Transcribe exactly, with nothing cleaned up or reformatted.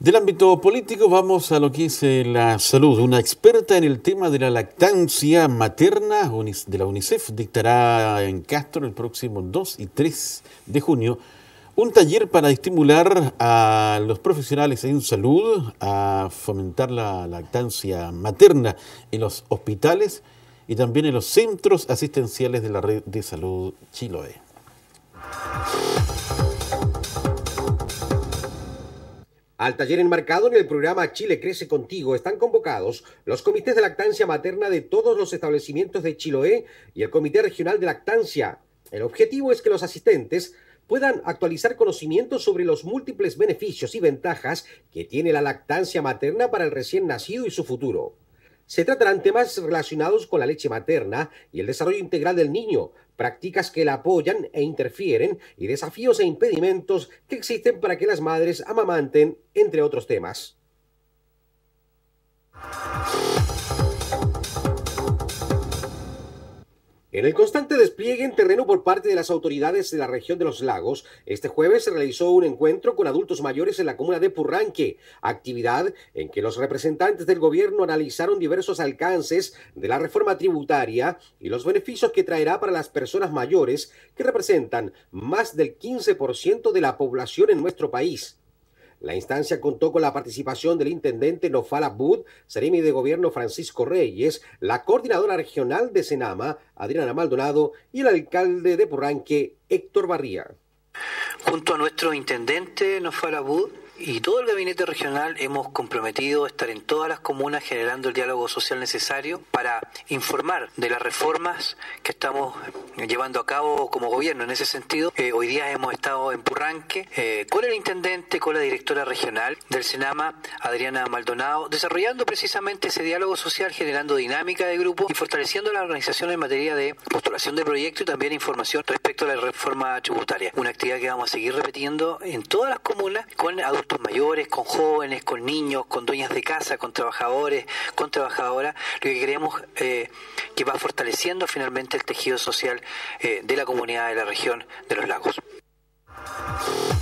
Del ámbito político vamos a lo que es eh, la salud. Una experta en el tema de la lactancia materna de la UNICEF dictará en Castro el próximo dos y tres de junio un taller para estimular a los profesionales en salud a fomentar la lactancia materna en los hospitales y también en los centros asistenciales de la red de salud Chiloé. Al taller enmarcado en el programa Chile Crece Contigo están convocados los comités de lactancia materna de todos los establecimientos de Chiloé y el Comité Regional de Lactancia. El objetivo es que los asistentes puedan actualizar conocimientos sobre los múltiples beneficios y ventajas que tiene la lactancia materna para el recién nacido y su futuro. Se tratarán temas relacionados con la leche materna y el desarrollo integral del niño, prácticas que la apoyan e interfieren y desafíos e impedimentos que existen para que las madres amamanten, entre otros temas. En el constante despliegue en terreno por parte de las autoridades de la región de los lagos, este jueves se realizó un encuentro con adultos mayores en la comuna de Purranque, actividad en que los representantes del gobierno analizaron diversos alcances de la reforma tributaria y los beneficios que traerá para las personas mayores, que representan más del quince por ciento de la población en nuestro país. La instancia contó con la participación del intendente Nofal Abud, seremi de gobierno Francisco Reyes, la coordinadora regional de Senama, Adriana Maldonado, y el alcalde de Purranque, Héctor Barría. Junto a nuestro intendente Nofal Abud y todo el gabinete regional hemos comprometido estar en todas las comunas generando el diálogo social necesario para informar de las reformas que estamos llevando a cabo como gobierno. En ese sentido, eh, hoy día hemos estado en Purranque eh, con el intendente, con la directora regional del Senama, Adriana Maldonado, desarrollando precisamente ese diálogo social, generando dinámica de grupo y fortaleciendo la organización en materia de postulación de proyectos y también información respecto a la reforma tributaria. Una actividad que vamos a seguir repitiendo en todas las comunas con adultos mayores, con jóvenes, con niños, con dueñas de casa, con trabajadores, con trabajadoras, lo que creemos eh, que va fortaleciendo finalmente el tejido social eh, de la comunidad de la región de los lagos.